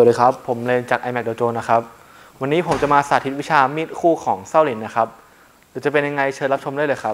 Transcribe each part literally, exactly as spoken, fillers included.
วัสดีครับผมเลนจาก iMac Dojo นะครับวันนี้ผมจะมาสาธิตวิชามีดคู่ของเซาหลินนะครับเดี๋ยวจะเป็นยังไงเชิญรับชมได้เลยครับ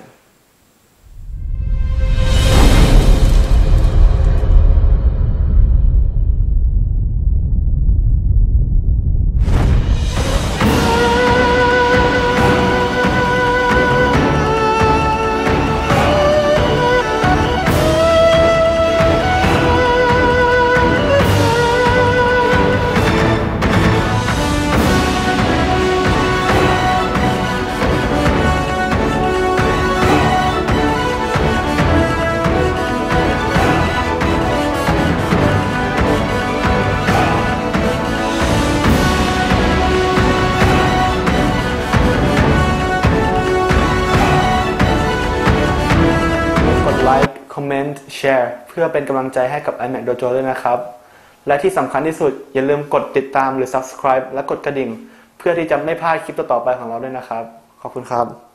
กดไลค์ คอมเมนต์ แชร์ เพื่อเป็นกำลังใจให้กับ iMac Dojo ด้วยนะครับและที่สำคัญที่สุดอย่าลืมกดติดตามหรือ ซับสไครบ์ และกดกระดิ่งเพื่อที่จะไม่พลาดคลิปต่อๆไปของเราด้วยนะครับขอบคุณครับ